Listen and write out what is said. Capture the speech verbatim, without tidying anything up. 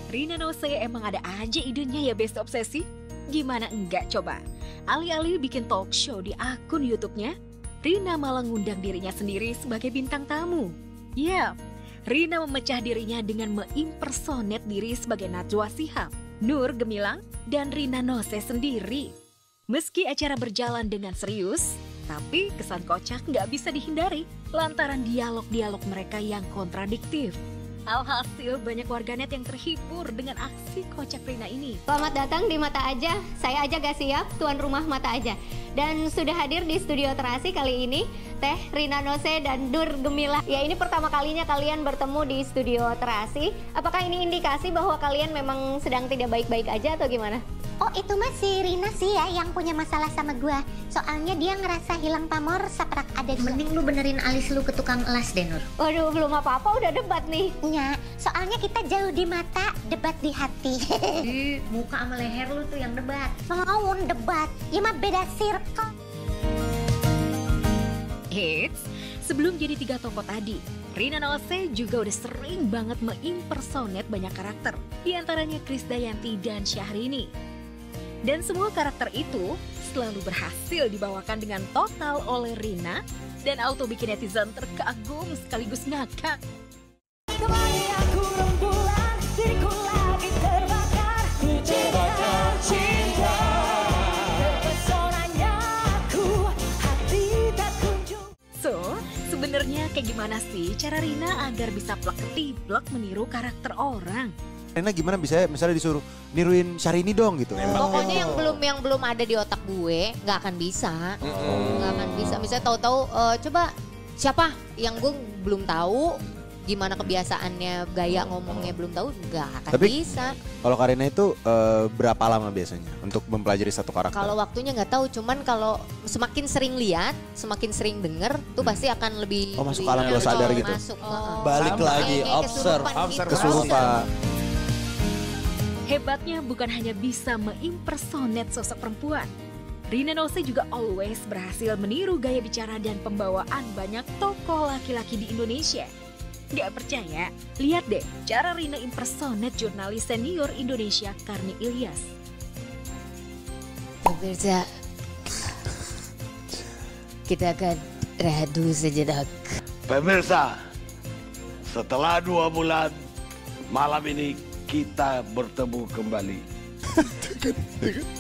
Rina Nose emang ada aja idenya ya Best Obsesi? Gimana enggak coba? Alih-alih bikin talk show di akun YouTube-nya, Rina malah ngundang dirinya sendiri sebagai bintang tamu. Ya, Rina memecah dirinya dengan mengimpersonate diri sebagai Najwa Shihab, Nur Gemilang, dan Rina Nose sendiri. Meski acara berjalan dengan serius, tapi kesan kocak nggak bisa dihindari lantaran dialog-dialog mereka yang kontradiktif. Alhasil banyak warganet yang terhibur dengan aksi kocak Rina ini. Selamat datang di Mata Aja, saya aja gak siap, tuan rumah Mata Aja. Dan sudah hadir di studio terasi kali ini, Teh Rina Nose dan Nur Gemilang. Ya ini pertama kalinya kalian bertemu di studio terasi. Apakah ini indikasi bahwa kalian memang sedang tidak baik-baik aja atau gimana? Oh itu mah si Rina sih ya yang punya masalah sama gua. Soalnya dia ngerasa hilang pamor saprak ada gua. Mending lu benerin alis lu ke tukang elas deh Nur. Waduh belum apa-apa udah debat nih. Nya, soalnya kita jauh di mata, debat di hati. Di muka sama leher lu tuh yang debat. Mau debat, ya mah beda circle. Eits, sebelum jadi tiga tokoh tadi, Rina Nose juga udah sering banget mengimpersonate banyak karakter. Di antaranya Krisdayanti dan Syahrini. Dan semua karakter itu selalu berhasil dibawakan dengan total oleh Rina dan auto bikin netizen terkagum sekaligus ngakak. Temani aku rembulan, diriku lagi terbakar, ku terbakar cinta. Terpesonanya aku, hati tak kunjung. So, sebenarnya kayak gimana sih cara Rina agar bisa plek-ketiplek meniru karakter orang? Rina gimana bisa misalnya disuruh niruin Syahrini dong gitu. Pokoknya yang belum yang belum ada di otak gue nggak akan bisa, nggak akan bisa. Misalnya tahu-tahu uh, coba siapa yang gue belum tahu gimana kebiasaannya, gaya ngomongnya belum tahu, nggak akan Tapi, bisa. Kalau Karina itu uh, berapa lama biasanya untuk mempelajari satu karakter? Kalau waktunya nggak tahu, cuman kalau semakin sering lihat, semakin sering denger, tuh Hmm. pasti akan lebih. Oh, masuk lebih alam bawah sadar gitu? Masuk. Oh. Balik Sama. lagi, Kayak- kayak observe, kesurupan observe, gitu. kesurupan. Hebatnya bukan hanya bisa mengimpersonate sosok perempuan, Rina Nose juga always berhasil meniru gaya bicara dan pembawaan banyak tokoh laki-laki di Indonesia. Gak percaya? Lihat deh cara Rina impersonate jurnalis senior Indonesia Karni Ilyas. Pemirsa, kita akan rehat dulu sejenak. Pemirsa, setelah dua bulan, malam ini kita bertemu kembali.